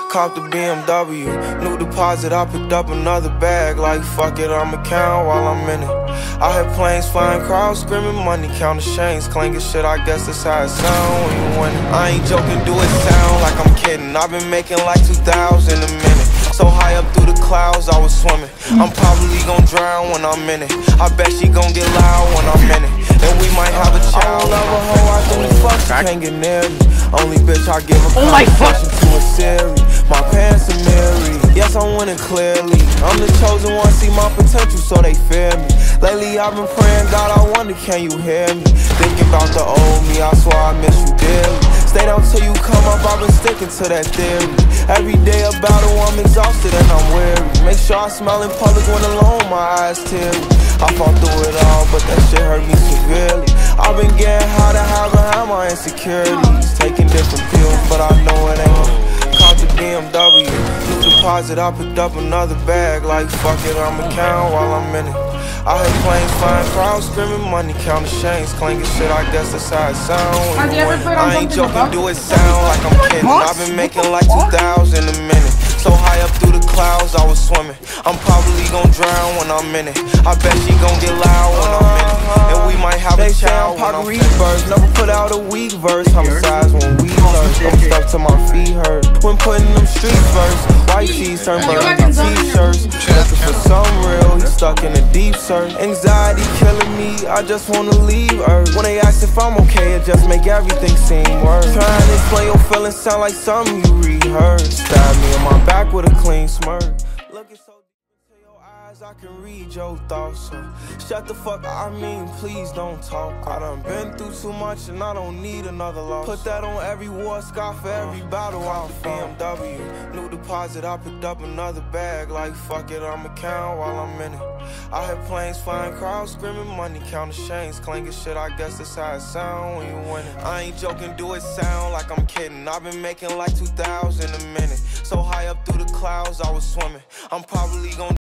Copped the BMW, new deposit, I picked up another bag. Like fuck it, I'ma count while I'm in it. I hear planes flying, crowds screaming, money counting chains clanking shit, I guess that's how it sound when you win it. I ain't joking, do it sound like I'm kidding. I've been making like 2,000 a minute. So high up through the clouds, I was swimming. I'm probably gon' drown when I'm in it. I bet she gon' get loud when I'm in it. And we might have a child. I don't love a hoe, I think fuck, she can't get near me. Only bitch I give a conversation to a Siri. My pants are mirrored. Yes, I'm winning clearly. I'm the chosen one, see my potential, so they fear me. Lately I've been praying, God, I wonder, can you hear me? Thinking about the old me, I swear I miss you dearly. Stay down till you come up, I've been sticking to that theory. Every day a battle, I'm exhausted and I'm weary. Make sure I smile in public when alone, my eyes teary. I fought through it all, but that shit hurt me severely. I've been getting high to hide behind my insecurities. Taking different pills, but I know it ain't. Caught the BMW, new deposit, I picked up another bag. Like fuck it, I'ma count while I'm in it. I heard planes flying, crowds screaming, money counting chains clanking shit, I guess that's how it sound when you win it. I ain't joking, do it sound like I'm kidding. I've been making like 2,000 a minute. So high up through the clouds, I was swimming. I'm probably gon' drown when I'm in it. I bet she gon' get loud when I'm in it. And we might have a child when I'm first. Never put out a weak verse. Homicides when we lurch. I'm stuck to my feet hurt when putting them streets first. White tees turn burning t-shirts. Looking for something real, he's stuck in a deep search. Anxiety killing me, I just wanna leave Earth. When they ask if I'm okay, it just make everything seem worse. Trying to explain your feelings sound like something you rehearsed. Stab me in my back with a clean smirk. Looking so deep into your eyes, I can read your thoughts. So shut the fuck up, I mean, please don't talk. I done been through too much and I don't need another loss. Put that on every war scar for every battle. Out the BMW, new deposit, I picked up another bag. Like fuck it, I'ma count while I'm in it. I heard planes flying, crowds screaming, money counting chains clanking shit, I guess that's how it sound when you win it. I ain't joking, do it sound like I'm kidding. I've been making like 2,000 a minute. So high up through the clouds, I was swimming. I'm probably gon'